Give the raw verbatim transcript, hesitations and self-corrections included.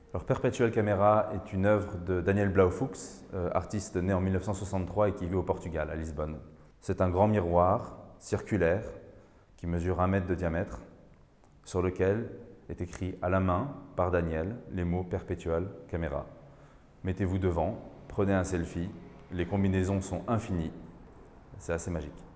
Alors, Perpetual Camera est une œuvre de Daniel Blaufuchs, euh, artiste né en mille neuf cent soixante-trois et qui vit au Portugal, à Lisbonne. C'est un grand miroir circulaire qui mesure un mètre de diamètre, sur lequel est écrit à la main par Daniel les mots Perpetual Camera. Mettez-vous devant, prenez un selfie, les combinaisons sont infinies, c'est assez magique.